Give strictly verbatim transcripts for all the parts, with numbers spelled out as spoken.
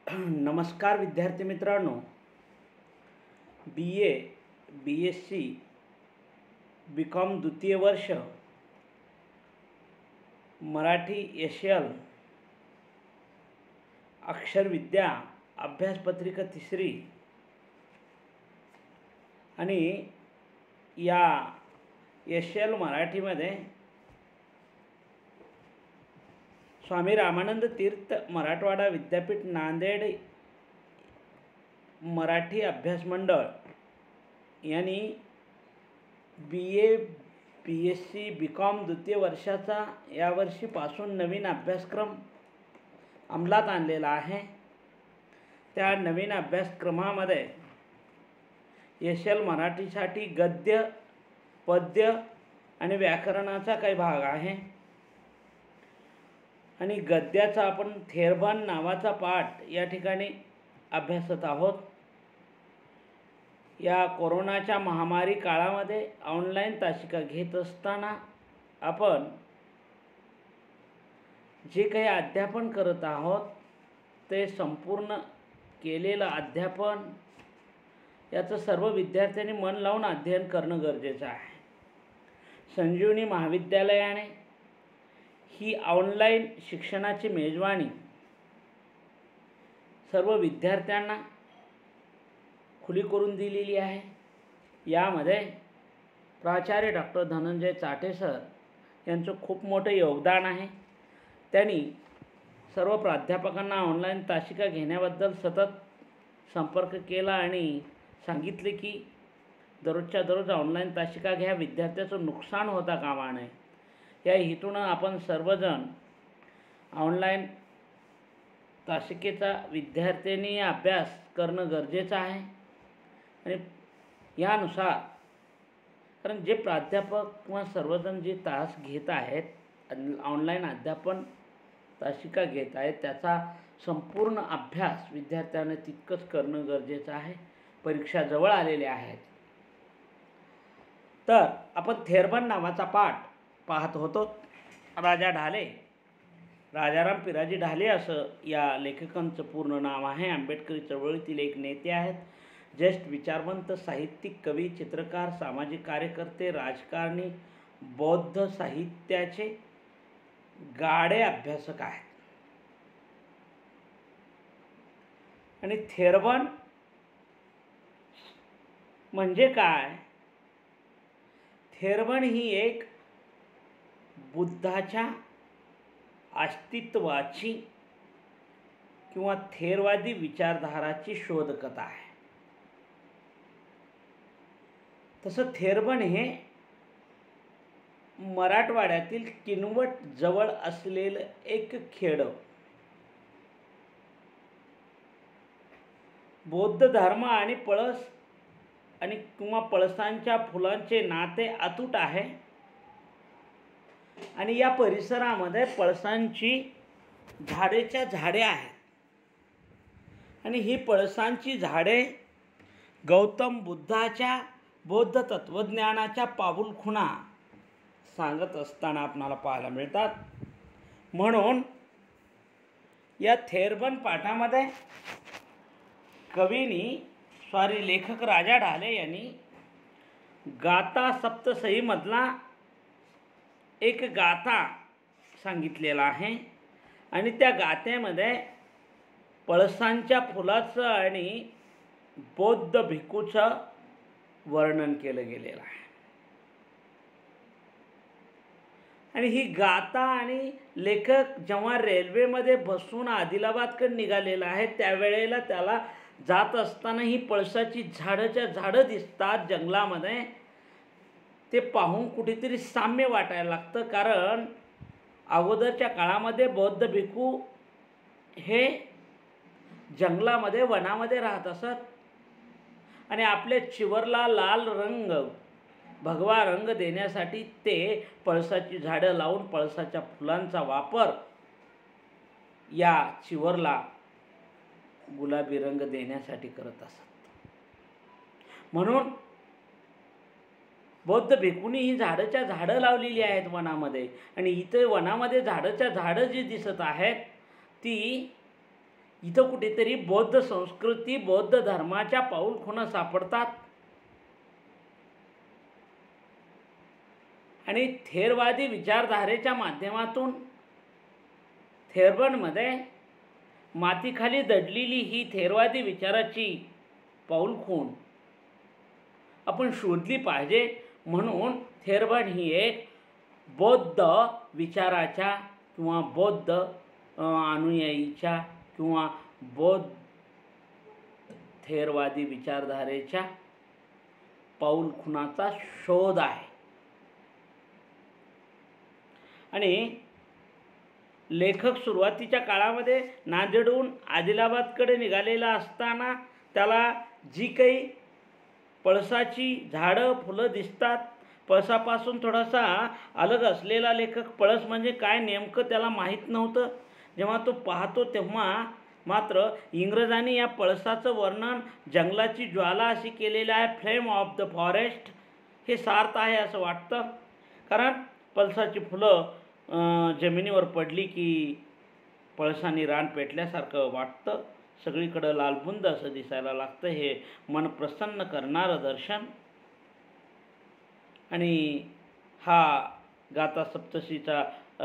नमस्कार विद्यार्थी मित्रांनो, B A B S C B com द्वितीय वर्ष मराठी एस एल अक्षरविद्या अभ्यासपत्रिका तिसरी आणि या एस एल मराठीमध्ये स्वामी रामानंद तीर्थ मराठवाडा विद्यापीठ नांदेड मराठी अभ्यास मंडळ यांनी B A B S C B com द्वितीय वर्षाचा यावर्षीपासून नवीन अभ्यासक्रम अंमलात आणलेला आहे। त्या नवीन अभ्यासक्रमामध्ये एस एल मराठीसाठी गद्य, पद्य आणि व्याकरणाचा काही भाग आहे आणि गद्याचा आपण थेरबन नावाचा पाठ या ठिकाणी अभ्यासत आहोत। या कोरोनाच्या महामारी काळामध्ये ऑनलाईन तासिका घेत असताना आपण जे काही अध्यापन करत आहोत ते संपूर्ण केलेलं अध्यापन याचं सर्व विद्यार्थ्यांनी मन लावून अध्ययन करणं गरजेचं आहे। संजीवनी महाविद्यालयाने ही ऑनलाईन शिक्षणाची मेजवानी सर्व विद्यार्थ्यांना खुली करून दिलेली आहे। यामध्ये प्राचार्य डॉक्टर धनंजय चाटे सर यांचं खूप मोठं योगदान आहे। त्यांनी सर्व प्राध्यापकांना ऑनलाईन तासिका घेण्याबद्दल सतत संपर्क केला आणि सांगितले की दररोजच्या दररोज ऑनलाईन तासिका घ्या, विद्यार्थ्याचं नुकसान होता कामा नये। या हेतूनं आपण सर्वजण ऑनलाईन तासिकेचा विद्यार्थ्यांनी अभ्यास करणं गरजेचं आहे आणि यानुसार कारण जे प्राध्यापक किंवा सर्वजण जे तास घेत आहेत ऑनलाईन अध्यापन तासिका घेत आहेत त्याचा संपूर्ण अभ्यास विद्यार्थ्यांनी तितकंच करणं गरजेचं आहे। परीक्षा जवळ आलेल्या आहेत। तर आपण थेरबन नावाचा पाठ पाहत होतो। राजा ढाले, राजाराम पिराजी ढाले असं या लेखकांचं पूर्ण नाव आहे। आंबेडकरी चळवळीतील एक नेते आहेत। ज्येष्ठ विचारवंत, साहित्यिक, कवी, चित्रकार, सामाजिक कार्यकर्ते, राजकारणी, बौद्ध साहित्याचे गाढे अभ्यासक आहेत। आणि थेरबन म्हणजे काय? थेरबन ही एक बुद्धाच्या अस्तित्वाची किंवा थेरवादी विचारधाराची शोधकथा आहे। तसं थेरबन हे मराठवाड्यातील किनवट जवळ असलेलं एक खेडं। बौद्ध धर्म आणि पळस आणि किंवा पळसांच्या फुलांचे नाते अतूट आहे आणि या परिसरामध्ये पळसांची झाडेच्या झाडे आहेत आणि ही पळसांची झाडे गौतम बुद्धाच्या बौद्ध तत्वज्ञानाच्या पाऊलखुणा सांगत असताना आपणाला पाहायला मिळतात। म्हणून या थेरबन पाठामध्ये कवीनी सॉरी लेखक राजा ढाले यांनी गाथा सप्तसही मधला एक गाथा सांगितलेला आहे आणि त्या गाथेमध्ये पळसांच्या फुलाचं आणि बौद्ध भिक्खूचं वर्णन केलं गेलेलं आहे। आणि ही गाथा आणि लेखक जेव्हा रेल्वेमध्ये बसून आदिलाबादकडे निघालेला आहे त्यावेळेला त्याला जात असताना ही पळसाची झाडच्या झाडं दिसतात जंगलामध्ये। ते पाहून कुठेतरी साम्य वाटायला लागतं, कारण अगोदरच्या काळामध्ये बौद्ध भिक्खू हे जंगलामध्ये वनामध्ये राहत असत आणि आपल्या चिवरला लाल रंग भगवा रंग देण्यासाठी ते पळसाची झाडं लावून पळसाच्या फुलांचा वापर या चिवरला गुलाबी रंग देण्यासाठी करत असत। म्हणून बौद्ध भिक्खूंनी ही झाडाच्या झाडं लावलेली आहेत वनामध्ये आणि इथे वनामध्ये झाडाच्या झाडं जी दिसत आहेत ती इथं कुठेतरी बौद्ध संस्कृती, बौद्ध धर्माच्या पाऊलखुणा सापडतात आणि थेरवादी विचारधारेच्या माध्यमातून थेरबनमध्ये मातीखाली दडलेली ही थेरवादी विचाराची पाऊलखुण आपण शोधली पाहिजे. म्हणून थेरबन ही एक बौद्ध विचाराच्या किंवा बौद्ध अनुयायीच्या किंवा बौद्ध थेरवादी विचारधारेच्या पाऊलखुणाचा शोध आहे. आणि लेखक सुरुवातीच्या काळामध्ये नांदेडहून आदिलाबादकडे निघालेला असताना त्याला जी काही पळसाची झाडं फुलं दिसतात, पळसापासून थोडासा अलग असलेला लेखक, पळस म्हणजे काय नेमकं त्याला माहीत नव्हतं. जेव्हा तो पाहतो तेव्हा मात्र इंग्रजांनी या पळसाचं वर्णन जंगलाची ज्वाला अशी केलेलं आहे, फ्लेम ऑफ द फॉरेस्ट, हे सार्थ आहे असं वाटतं. कारण पळसाची फुलं जमिनीवर पडली की पळसानी रान पेटल्यासारखं वाटतं, सगळीकडं लालबुंद असं दिसायला लागतं. हे मन प्रसन्न करणारं दर्शन. आणि हा गाथा सप्तशीचा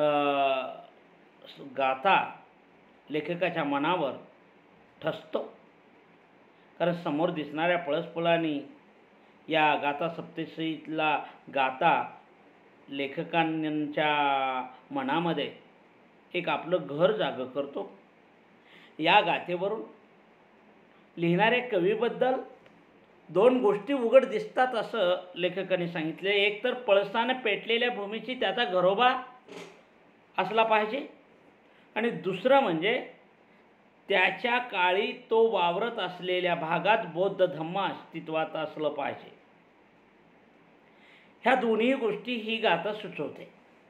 गाथा लेखकाच्या मनावर ठसतो. कारण समोर दिसणाऱ्या पळसफुलांनी या गाथा सप्तशीतला गाथा लेखकांच्या मनामध्ये एक आपलं घर जागं करतो. या गाथेवरून लिहिणाऱ्या कवीबद्दल दोन गोष्टी उघड दिसतात असं लेखकांनी सांगितले. एक तर पळसानं पेटलेल्या भूमीची त्याचा घरोबा असला पाहिजे आणि दुसरं म्हणजे त्याच्या काळी तो वावरत असलेल्या भागात बौद्ध धम्म अस्तित्वात असलं पाहिजे. ह्या दोन्ही गोष्टी ही गाथा सुचवते.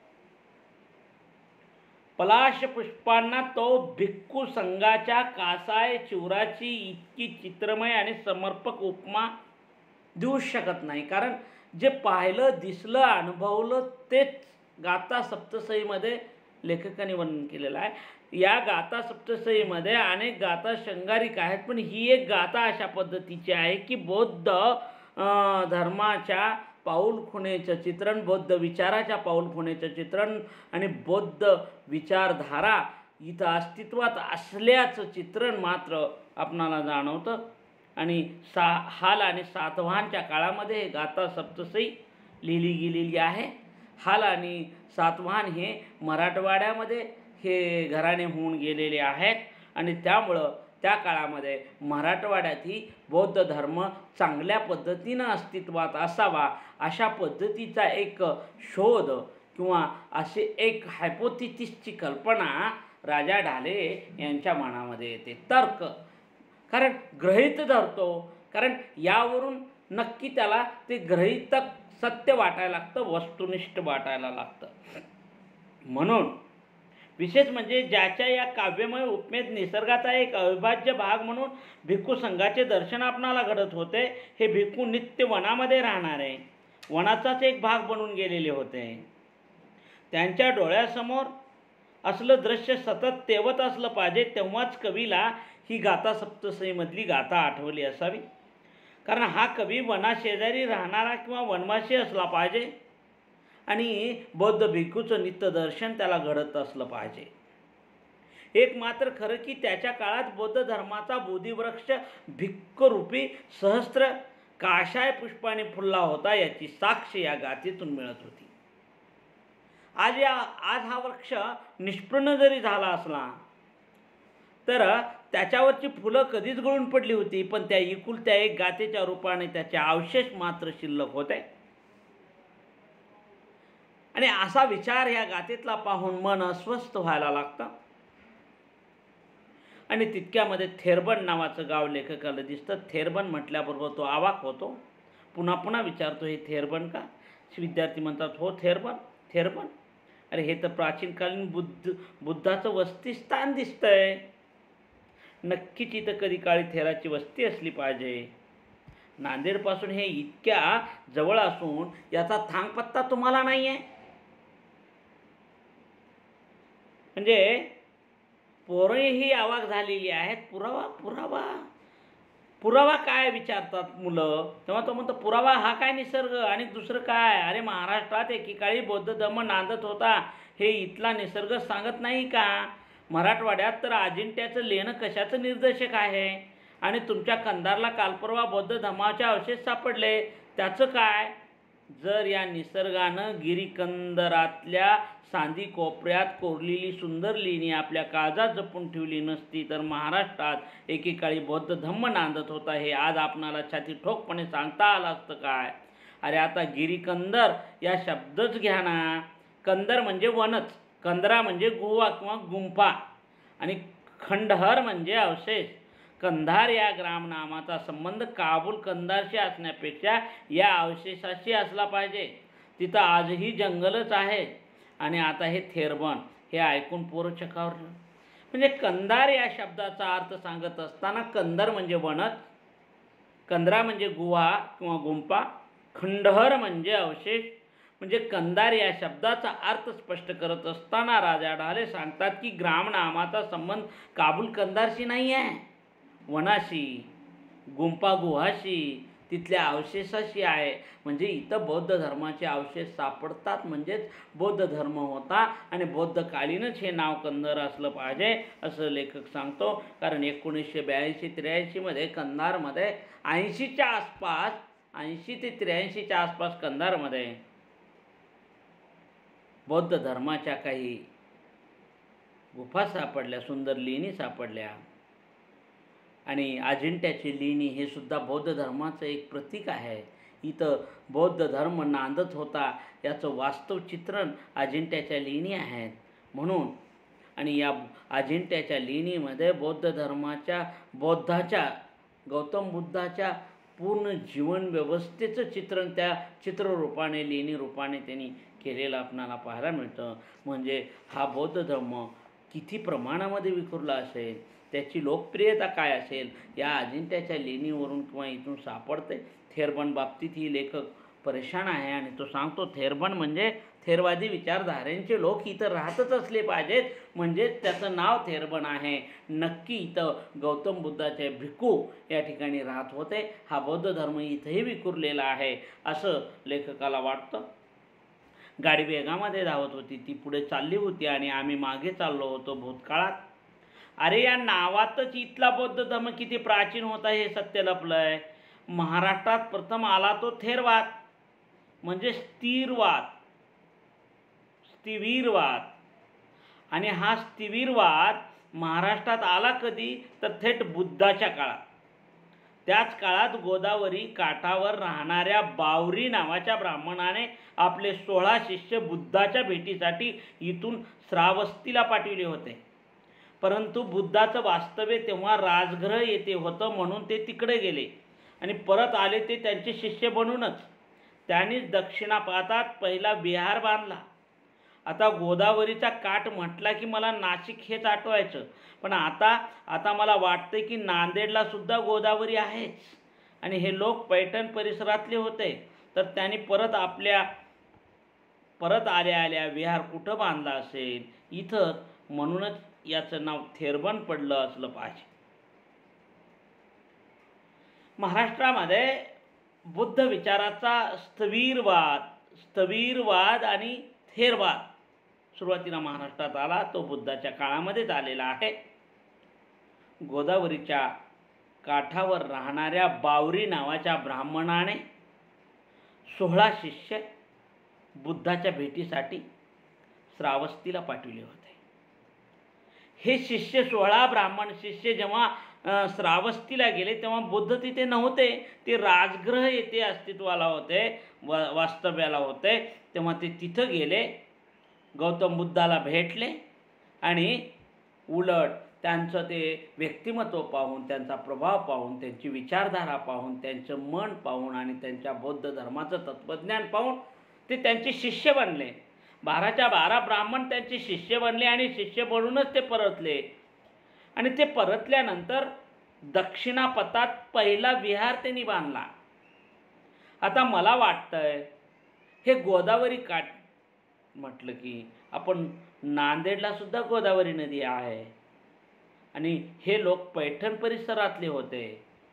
पलाश पुष्पांना तो भिक्खू संघाच्या कासाय चिवराची इतकी चित्रमय आणि समर्पक उपमा देऊ शकत नाही. कारण जे पाहिलं, दिसलं, अनुभवलं तेच गाथा सप्तशतीमध्ये लेखकांनी वर्णन केलेलं आहे. या गाथा सप्तशतीमध्ये अनेक गाथा शृंगारिक आहेत, पण ही एक गाथा अशा पद्धतीची आहे की बौद्ध धर्माच्या पाऊलखुणेचं चित्रण, बौद्ध विचाराच्या पाऊलखुणेचं चित्रण आणि बौद्ध विचारधारा इथं अस्तित्वात असल्याचं चित्रण मात्र आपणाला जाणवतं. आणि सा हाल आणि सातवाहनच्या काळामध्ये हे गाथा सप्तशती लिहिली गेलेली आहे. हाल आणि सातवाहन हे मराठवाड्यामध्ये हे घराणे होऊन गेलेले आहेत आणि त्यामुळं त्या काळामध्ये मराठवाड्यातही बौद्ध धर्म चांगल्या पद्धतीनं अस्तित्वात असावा अशा पद्धतीचा एक शोध किंवा असे एक हायपोथिसिसची कल्पना राजा ढाले यांच्या मनामध्ये येते. तर्क, कारण गृहीत धरतो, कारण यावरून नक्की त्याला ते गृहीतक सत्य वाटायला लागतं, वस्तुनिष्ठ वाटायला लागतं. म्हणून विशेष म्हणजे ज्याच्या या काव्यमय उपमेत निसर्गाचा एक अविभाज्य भाग म्हणून भिक्खू संघाचे दर्शन आपणाला घडत होते. हे भिक्खू नित्य वनामध्ये राहणारे, वनाचाच एक भाग बनून गेलेले होते. त्यांच्या डोळ्यासमोर असलं दृश्य सतत तेवत असलं पाहिजे, तेव्हाच कवीला ही गाथा सप्तशतीमधली गाथा आठवली असावी. कारण हा कवी वनाशेजारी राहणारा किंवा वनवासी असला पाहिजे आणि बौद्ध भिक्खूचं नित्यदर्शन त्याला घडत असलं पाहिजे. एक मात्र खरं की त्याच्या काळात बौद्ध धर्माचा बोधिवृक्ष भिक्खरूपी सहस्त्र काशाय पुष्पाने फुलला होता याची साक्ष या गाथेतून मिळत होती. आज या आज हा वृक्ष निष्पन्न जरी झाला असला तर त्याच्यावरची फुलं कधीच गळून पडली होती, पण त्या एकुलत्या एक गाथेच्या रूपाने त्याचे अवशेष मात्र शिल्लक होते. आणि असा विचार ह्या गाथेतला पाहून मन अस्वस्थ व्हायला लागतं. आणि तितक्यामध्ये थेरबन नावाचं गाव लेखकाला दिसतं. थेरबन म्हटल्याबरोबर तो अवाक होतो, पुन्हा पुन्हा विचारतो, हे थेरबन का? विद्यार्थी म्हणतात, हो थेरबन. थेरबन अरे हे तर प्राचीनकालीन बुद्ध बुद्धाचं वसतिस्थान दिसतंय. नक्कीच इथं कधी काळी थेराची वस्ती असली पाहिजे. नांदेडपासून हे इतक्या जवळ असून याचा थांगपत्ता तुम्हाला नाही आहे. म्हणजे पोरंही अवाक झालेली आहेत. पुरावा पुरावा पुरावा काय विचारतात मुलं, तेव्हा तो म्हणतो पुरावा हा काय निसर्ग आणि दुसरं काय. अरे महाराष्ट्रात एकेकाळी बौद्ध धर्म नांदत होता, हे इथला निसर्ग सांगत नाही का. मराठवाड्यात तर अजिंठ्याचं लेणं कशाचं निर्देशक आहे आणि तुमच्या कंधारला कालपरवा बौद्ध धर्माचे अवशेष सापडले, त्याचं काय. जर या निसर्गानं गिरीकंदरातल्या सांदी कोपऱ्यात कोरलेली सुंदर लेणी आपल्या काळजात जपून ठेवली नसती तर महाराष्ट्रात एकेकाळी बौद्ध धम्म नांदत होता हे आज आपणाला छाती ठोकपणे सांगता आलं असतं काय. अरे आता गिरीकंदर या शब्दच घ्या ना. कंदर म्हणजे वनच, कंदरा म्हणजे गुहा किंवा गुंफा आणि खंडहर म्हणजे अवशेष. कंधार या ग्रामनामाचा संबंध काबूल कंधारशी असण्यापेक्षा या अवशेषाशी असला पाहिजे. तिथं आजही जंगलच आहे. आणि आता हे थेरबन हे ऐकून पोरं चकावलं. म्हणजे कंधार या शब्दाचा अर्थ सांगत असताना कंदर म्हणजे वनच, कंदरा म्हणजे गुहा किंवा गुंफा, खंडहर म्हणजे अवशेष. म्हणजे कंधार या शब्दाचा अर्थ स्पष्ट करत असताना राजा ढाले सांगतात की ग्रामनामाचा संबंध काबूल कंधारशी नाही आहे, वनाशी, गुंफा गुहाशी, तिथल्या अवशेषाशी आहे. म्हणजे इथं बौद्ध धर्माचे अवशेष सापडतात म्हणजेच बौद्ध धर्म होता आणि बौद्ध कालीनच हे नाव कंधार असलं पाहिजे असं लेखक सांगतो. कारण एकोणीसशे ब्याऐंशी त्र्याऐंशीमध्ये कंधारमध्ये ऐंशीच्या आसपास ऐंशी ते त्र्याऐंशीच्या आसपास कंधारमध्ये बौद्ध धर्माच्या काही गुफा सापडल्या, सुंदर लेणी सापडल्या. आणि अजिंठ्याची लेणी हे सुद्धा बौद्ध धर्माचं एक प्रतीक आहे. इथं बौद्ध धर्म नांदत होता याचं वास्तव चित्रण अजिंठ्याच्या लेणी आहेत म्हणून. आणि या अजिंठ्याच्या लेणीमध्ये बौद्ध धर्माच्या बौद्धाच्या गौतम बुद्धाच्या पूर्ण जीवन व्यवस्थेचं चित्रण त्या चित्ररूपाने लेणी रूपाने त्यांनी केलेलं आपणाला पाहायला मिळतं. म्हणजे हा बौद्ध धर्म किती प्रमाणामध्ये विखुरला असेल, त्याची लोकप्रियता काय असेल या अजिंठ्याच्या लेणीवरून किंवा इथून सापडते. थेरबन बाबतीत ही लेखक परेशान आहे आणि तो सांगतो थेरबन म्हणजे थेरवादी विचारधारेचे लोक इथं राहतच असले पाहिजेत म्हणजेच त्याचं नाव थेरबन आहे. नक्की इथं गौतम बुद्धाचे भिक्खू या ठिकाणी राहत होते. हा बौद्ध धर्म इथंही विखुरलेला आहे असं लेखकाला वाटतं. गाडी वेगामध्ये धावत होती, ती पुढे चालली होती आणि आम्ही मागे चाललो होतो भूतकाळात. अरे या नावातच इथला बौद्ध धर्म किती प्राचीन होता हे सत्य लपलं आहे. महाराष्ट्रात प्रथम आला तो थेरवाद म्हणजे स्थिरवाद, स्थिवीरवाद. आणि हा स्थिवीरवाद महाराष्ट्रात आला कधी तर थेट बुद्धाच्या काळात. त्याच काळात गोदावरी काठावर राहणाऱ्या बावरी नावाच्या ब्राह्मणाने आपले सोळा शिष्य बुद्धाच्या भेटीसाठी इथून श्रावस्तीला पाठविले होते. परंतु बुद्धाचं वास्तव्य तेव्हा राजगृह येथे होतं म्हणून ते तिकडे गेले आणि परत आले ते त्यांचे शिष्य बनूनच. त्यांनीच दक्षिणापातात पहिला विहार बांधला. आता गोदावरीचा काठ म्हटला की मला नाशिक हेच आठवायचं, पण आता आता मला वाटतं की नांदेडला सुद्धा गोदावरी आहेच. आणि हे लोक पैठण परिसरातले होते. तर त्यांनी परत आपल्या परत आल्या आल्या विहार कुठं बांधला असेल इथं, म्हणूनच याचं नाव थेरबन पडलं असलं पाहिजे. महाराष्ट्रामध्ये बुद्ध विचाराचा स्थवीरवाद स्थवीरवाद आणि थेरवाद सुरुवातीला महाराष्ट्रात आला तो बुद्धाच्या काळामध्येच आलेला आहे. गोदावरीच्या काठावर राहणाऱ्या बावरी नावाच्या ब्राह्मणाने सोळा शिष्य बुद्धाच्या भेटीसाठी श्रावस्तीला पाठविले होते. हे शिष्य सोळा ब्राह्मण शिष्य जेव्हा श्रावस्तीला गेले तेव्हा बुद्ध तिथे नव्हते, ते राजगृह येथे अस्तित्वाला होते, व वास्तव्याला होते. तेव्हा ते तिथं गेले, गौतम बुद्धाला भेटले आणि उलट त्यांचं ते व्यक्तिमत्व पाहून, त्यांचा प्रभाव पाहून, त्यांची विचारधारा पाहून, त्यांचं मन पाहून आणि त्यांच्या बौद्ध धर्माचं तत्त्वज्ञान पाहून ते त्यांचे शिष्य बनले. बाराच्या बारा ब्राह्मण त्यांचे शिष्य बनले आणि शिष्य बनूनच ते परतले. आणि ते परतल्यानंतर दक्षिणापथात पहिला विहार त्यांनी बांधला. आता मला वाटतंय हे गोदावरी काठ म्हटलं की आपण नांदेडला सुद्धा गोदावरी नदी आहे. आणि हे लोक पैठण परिसरातले होते.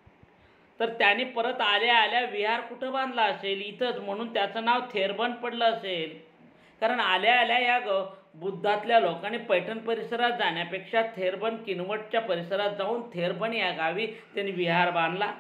तर त्याने परत आल्या आल्या विहार कुठं बांधला असेल? इथंच, म्हणून त्याचं नाव थेरबन पडलं असेल. कारण आल्या आल्या या ग बुद्धातल्या लोकांनी पैठण परिसरात जाण्यापेक्षा थेरबन किनवटच्या परिसरात जाऊन थेरबन या गावी त्यांनी विहार बांधला.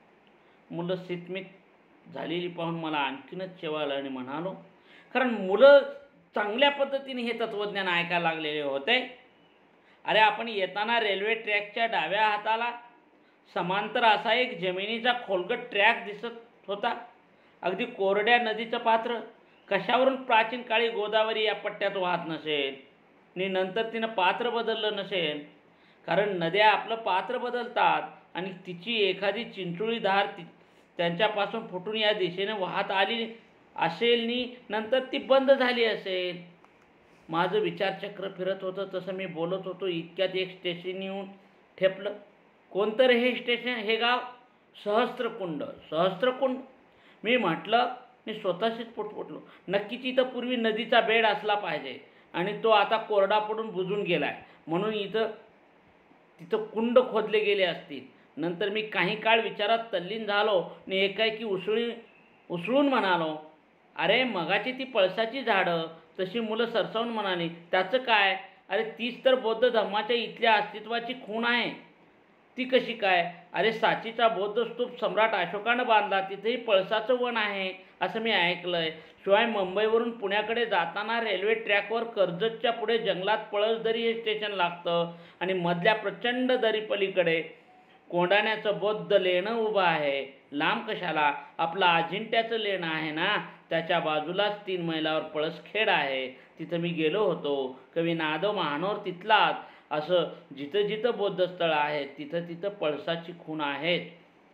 मुलं सितमित झालेली पाहून मला आणखीनच शेवाळलं आणि म्हणालो, कारण मुलं चांगल्या पद्धतीने हे तत्त्वज्ञान ऐकायला लागलेले होते. अरे आपण येताना रेल्वे ट्रॅकच्या डाव्या हाताला समांतर असा एक जमिनीचा खोलगट ट्रॅक दिसत होता. अगदी कोरड्या नदीचं पात्र. कशावरून प्राचीन काळी गोदावरी या पट्ट्यात वाहत नसेल आणि नंतर तिनं पात्र बदललं नसेल. कारण नद्या आपलं पात्र बदलतात आणि तिची एखादी चिंचोळी धार ती त्यांच्यापासून फुटून या दिशेने वाहत आली असेल नी नंतर ती बंद झाली असेल. माझं विचारचक्र फिरत होतं. तसं मी बोलत होतो इतक्यात एक स्टेशन येऊन ठेपलं. कोणतं रे हे स्टेशन? हे गाव? सहस्त्रकुंड. सहस्त्रकुंड? मी म्हटलं. मी स्वतःशीच पुटपुटलो. नक्कीच इथं पूर्वी नदीचा बेड असला पाहिजे आणि तो आता कोरडा पडून बुजून गेला आहे, म्हणून इथं तिथं कुंड खोदले गेले असतील. नंतर मी काही काळ विचारात तल्लीन झालो आणि एकाएकी उसळी उसळून म्हणालो, अरे मगाची ती पळसाची झाडं. तशी मुलं सरसावून म्हणाली, त्याचं काय? अरे तीच तर बौद्ध धर्माच्या इथल्या अस्तित्वाची खूण आहे. ती कशी काय? अरे सांचीचा बौद्ध स्तूप सम्राट अशोकानं बांधला, तिथेही पळसाचं वन आहे असं मी ऐकलंय. शिवाय मुंबईवरून पुण्याकडे जाताना रेल्वे ट्रॅकवर कर्जतच्या पुढे जंगलात पळसदरी हे स्टेशन लागतं आणि मधल्या प्रचंड दरीपलीकडे कोंडाण्याचं बौद्ध लेणं उभं आहे. लांब कशाला? आपलं अजिंठ्याचं लेणं आहे ना, त्याच्या बाजूलाच तीन मैलावर पळसखेड आहे. तिथं मी गेलो होतो. कवी नादव महानोर तिथलाच. असं जिथं जिथं बौद्ध स्थळं आहेत तिथं तिथं पळसाची खूण आहेत.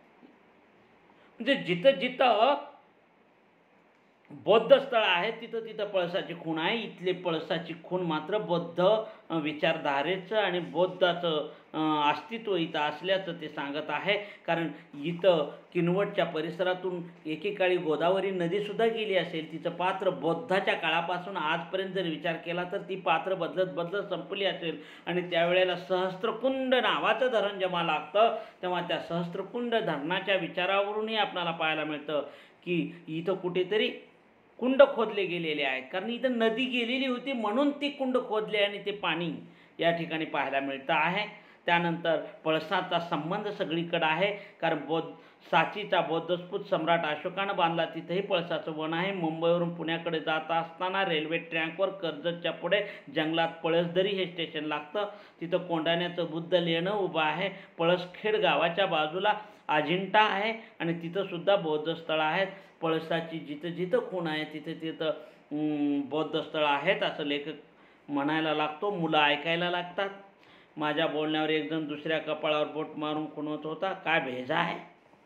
म्हणजे जिथं जिथं बौद्ध स्थळ आहेत तिथं तिथं पळसाची खूण आहे. इथले पळसाची खूण मात्र बौद्ध विचारधारेचं आणि बौद्धाचं अस्तित्व इथं असल्याचं ते सांगत आहे. कारण इथं किनवटच्या परिसरातून एकेकाळी गोदावरी नदीसुद्धा गेली असेल. तिचं पात्र बौद्धाच्या काळापासून आजपर्यंत जर विचार केला तर ती पात्र बदलत बदलत संपली असेल आणि त्यावेळेला सहस्त्रकुंड नावाचं धरण जेव्हा लागतं तेव्हा त्या सहस्त्रकुंड धरणाच्या विचारावरूनही आपल्याला पाहायला मिळतं की इथं कुठेतरी कुंड खोदले गेलेले आहेत. कारण इथं नदी गेलेली होती म्हणून ती कुंड खोदले आणि ते पाणी या ठिकाणी पाहायला मिळतं आहे. त्यानंतर पळसाचा संबंध सगळीकडे आहे. कारण बौद्ध सांचीचा बौद्धस्फूत सम्राट अशोकानं बांधला, तिथंही पळसाचं वन आहे. मुंबईवरून पुण्याकडे जात असताना रेल्वे ट्रॅकवर कर्जतच्या पुढे जंगलात पळसदरी हे स्टेशन लागतं. तिथं कोंडाण्याचं बुद्ध लेणं उभं आहे. पळसखेड गावाच्या बाजूला अजिंठा आहे आणि तिथंसुद्धा बौद्ध स्थळं आहेत. पळसाची जिथं जिथं खूण आहे तिथं तिथं बौद्ध स्थळं आहेत असं लेखक म्हणायला लागतो. मुलं ऐकायला लागतात. माझ्या बोलण्यावर एकजण दुसऱ्या कपाळावर बोट मारून खुणवत होता, काय भेजा आहे?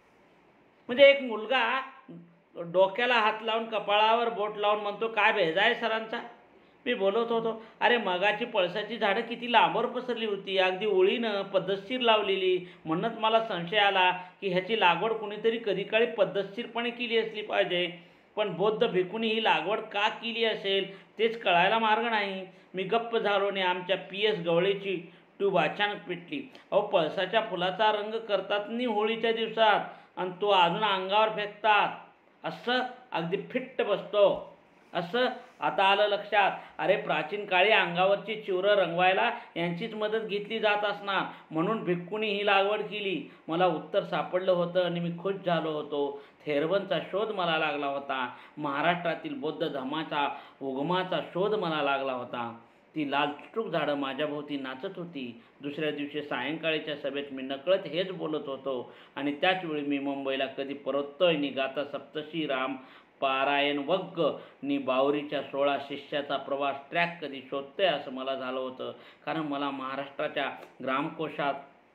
म्हणजे एक मुलगा डोक्याला हात लावून कपाळावर बोट लावून म्हणतो, काय भेजा आहे सरांचा? मी बोलत होतो, अरे मगाची पळसाची झाडं किती लांबवर पसरली होती, अगदी ओळीनं पद्धतशीर लावलेली. म्हणूनच मला संशय आला की ह्याची लागवड कुणीतरी कधी काळी पद्धतशीरपणे केली असली पाहिजे. पण बौद्ध भिक्खूंनी ही लागवड का केली असेल तेच कळायला मार्ग नाही. मी गप्प झालो आणि आमच्या पी एस गवळेची ट्यूब अचानक पेटली. अहो पळसाच्या फुलाचा रंग करतात नी होळीच्या दिवसात आणि तो अजून अंगावर फेकतात. असं अगदी फिट्ट बसतो. असं आता आलं लक्षात. अरे प्राचीन काळी अंगावरची चिवरं रंगवायला यांचीच मदत घेतली जात असणार, म्हणून भिक्खूंनी ही लागवड केली. मला उत्तर सापडलं होतं आणि मी खुश झालो होतो. थेरबनचा शोध मला लागला होता. महाराष्ट्रातील बौद्ध धर्माचा उगमाचा शोध मला लागला होता. ती लाल चुटूक झाडं माझ्याभोवती नाचत होती. दुसऱ्या दिवशी सायंकाळीच्या सभेत मी नकळत हेच बोलत होतो आणि त्याचवेळी मी मुंबईला कधी परततोय नि गाथा सप्तशी राम पारायण वग्ग नि बावरीच्या सोळा शिष्याचा प्रवास ट्रॅक कधी शोधतोय असं मला झालं होतं. कारण मला महाराष्ट्राच्या ग्रामकोशात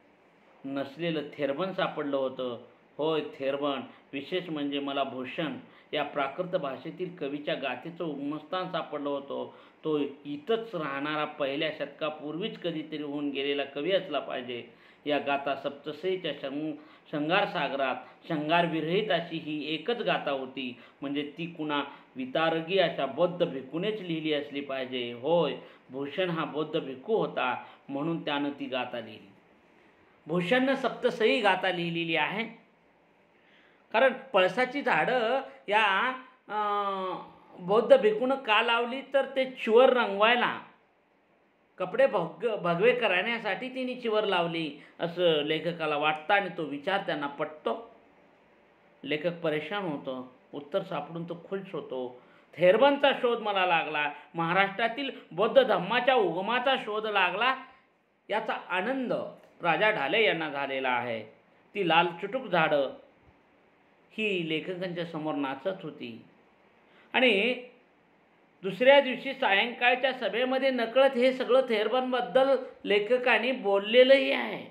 नसलेलं थेरबन सापडलं होतं. होय थेरबन. विशेष म्हणजे मला भूषण या प्राकृत भाषेतील कवीच्या गाथेचं उगमस्थान सापडलं होतं. तो इथंच राहणारा पहिल्या शतकापूर्वीच कधीतरी होऊन गेलेला कवी असला पाहिजे. या गाथा सप्तशईच्या शंग शृंगारसागरात शृंगारविरहित अशी ही एकच गाथा होती. म्हणजे ती कुणा वितारगी अशा बौद्ध भिक्खूनेच लिहिली असली पाहिजे. होय भूषण हा बौद्ध भिक्खू होता म्हणून त्यानं ती गाथा लिहिली. भूषणनं सप्तसई गाथा लिहिलेली आहे. कारण पळसाची झाडं या बौद्ध भिक्खूनं का लावली तर ते चिवर रंगवायला, कपडे भग भगवे करण्यासाठी तिने चिवर लावली असं लेखकाला वाटतं आणि तो विचार त्यांना पटतो. लेखक परेशान होतो, उत्तर सापडून तो खुश होतो. थेरबनचा शोध मला लागला, महाराष्ट्रातील बौद्ध धम्माच्या उगमाचा शोध लागला, याचा आनंद राजा ढाले यांना झालेला आहे. ती लाल चुटुक झाडं ही लेखकांच्या समोर नाचत होती. आणि दुसऱ्या दिवशी सायंकाळच्या सभेमध्ये नकळत हे सगळं थेरबनबद्दल लेखकांनी बोललेलंही आहे.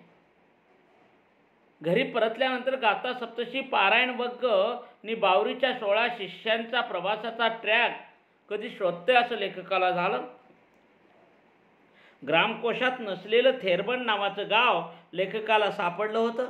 घरी परतल्यानंतर गाथा सप्तशी पारायण वग्ग नि बावरीच्या सोळा शिष्यांचा प्रवासाचा ट्रॅक कधी शोधतोय असं लेखकाला झालं. ग्रामकोशात नसलेलं थेरबन नावाचं गाव लेखकाला सापडलं होतं.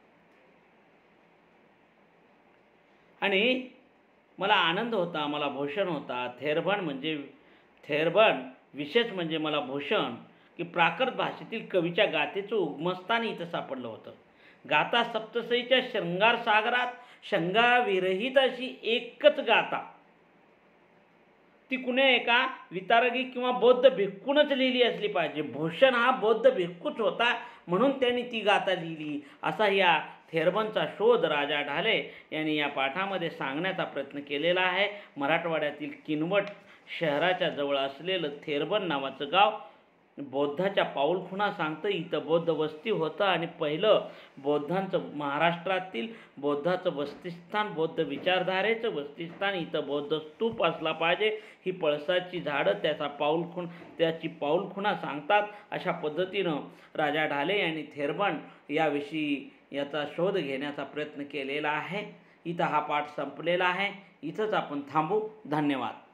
आणि मला आनंद होता, मला भूषण होता. थेरबन म्हणजे थेरबन विशेष म्हणजे मला भूषण की प्राकृत भाषेतील कवीच्या गाथेचं उगमस्थान इथं सापडलं होतं. गाथा सप्तसईच्या शृंगार सागरात शंगाविरहित अशी एकच गाथा ती कुण्या एका वितारगी किंवा बौद्ध भिक्खूनच लिहिली असली पाहिजे. भूषण हा बौद्ध भिक्खूच होता म्हणून त्यांनी ती गाथा लिहिली असा या थेरबनचा शोध राजा ढाले यांनी या पाठामध्ये सांगण्याचा प्रयत्न केलेला आहे. मराठवाड्यातील किनवट शहराच्या जवळ असलेलं थेरबन नावाचं गाव बौद्धाच्या पाऊलखुणा सांगतं. इथं बौद्ध वस्ती होतं आणि पहिलं बौद्धांचं महाराष्ट्रातील बौद्धाचं वस्तीस्थान, बौद्ध विचारधारेचं वस्तीस्थान, इथं बौद्ध स्तूप असला पाहिजे. ही पळसाची झाडं त्याचा पाऊलखुण त्याची पाऊलखुणा सांगतात. अशा पद्धतीनं राजा ढाले यांनी थेरबन याविषयी याचा शोध घेण्याचा प्रयत्न केलेला आहे. इथं हा पाठ संपलेला आहे. इथंच आपण थांबू. धन्यवाद.